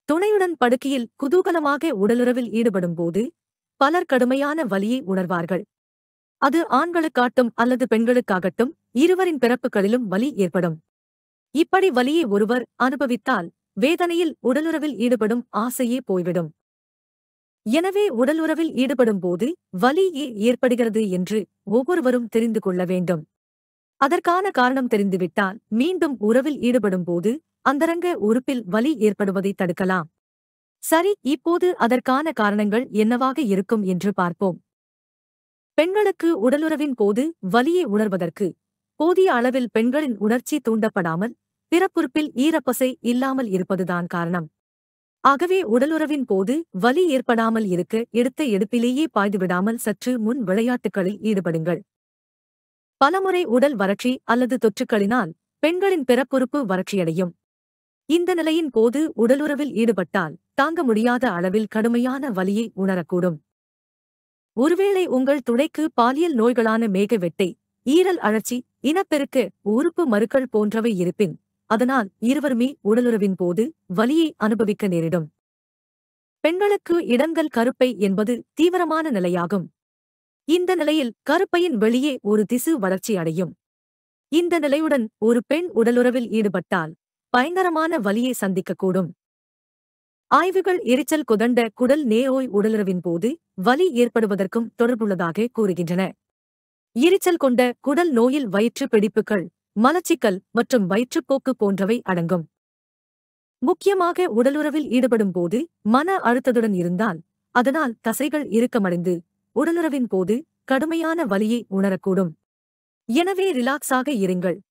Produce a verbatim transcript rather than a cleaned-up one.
துணையுடன் படுக்கையில் குதூகலமாக உடலுறவில் ஈடுபடும்போது பலர் கடுமையான வலியை உணர்வார்கள். அது ஆண்களுக்காகட்டும் அல்லது பெண்களுக்காகட்டும் இருவரின் பிறப்புகளிலும் வலி ஏற்படும். இப்படி வலியை ஒருவர் அனுபவித்தால் வேதனையில் உடலுறவில் ஈடுபடும் ஆசையே போய்விடும். எனவே உடலுறவில் ஈடுபடும்போது வலி ஏன் ஏற்படுகிறது என்று ஒவ்வொருவரும் தெரிந்து கொள்ள வேண்டும். அதற்கான காரணம் தெரிந்துவிட்டால் மீண்டும் உறவில் ஈடுபடும்போது அந்தரங்க உறுப்பில் வலி ஏற்படுவதை தடுக்கலாம். சரி, இப்போது அதற்கான காரணங்கள் என்னவாக இருக்கும் என்று பார்ப்போம். பெண்களுக்கு உடலுறவின் போது வலியை உணர்வதற்கு போதிய அளவில் பெண்களின் உணர்ச்சி தூண்டப்படாமல் பிறப்புறுப்பில் ஈரப்பசை இல்லாமல் இருப்பதுதான் காரணம். ஆகவே உடலுறவின் போது வலி ஏற்படாமல் இருக்க எடுத்த எடுப்பிலேயே பாய்ந்துவிடாமல் சற்று முன் விளையாட்டுகளில் ஈடுபடுங்கள். பலமுறை உடல் வறட்சி அல்லது தொற்றுக்களினால் பெண்களின் பிறப்புறுப்பு வறட்சியடையும். இந்த நிலையின் போது உடலுறவில் ஈடுபட்டால் தாங்க முடியாத அளவில் கடுமையான வலியை உணரக்கூடும். ஒருவேளை உங்கள் துணைக்கு பாலியல் நோய்களான மேகவெட்டை, ஈரல் அழற்சி, இனப்பெருக்க உறுப்பு மறுக்கள் போன்றவை இருப்பின் அதனால் இருவருமே உடலுறவின் போது வலியை அனுபவிக்க நேரிடும். பெண்களுக்கு இடங்கல் கருப்பை என்பது தீவிரமான நிலையாகும். இந்த நிலையில் கருப்பையின் வெளியே ஒரு திசு வளர்ச்சி அடையும். இந்த நிலையுடன் ஒரு பெண் உடலுறவில் ஈடுபட்டால் பயங்கரமான வலியை சந்திக்கக்கூடும். ஆய்வுகள் எரிச்சல் கொதண்ட குடல் நோய் உடலுறவின் போது வலி ஏற்படுவதற்கும் தொடர்புள்ளதாக கூறுகின்றன. எரிச்சல் கொண்ட குடல் நோயில் வயிற்று பிடிப்புகள், மலச்சிக்கல் மற்றும் வயிற்றுப்போக்கு போன்றவை அடங்கும். முக்கியமாக உடலுறவில் ஈடுபடும் போது மன அழுத்தத்துடன் இருந்தால் அதனால் தசைகள் இறுக்கமடைந்து உடலுறவின் போது கடுமையான வலியை உணரக்கூடும். எனவே ரிலாக்ஸாக இருங்கள்.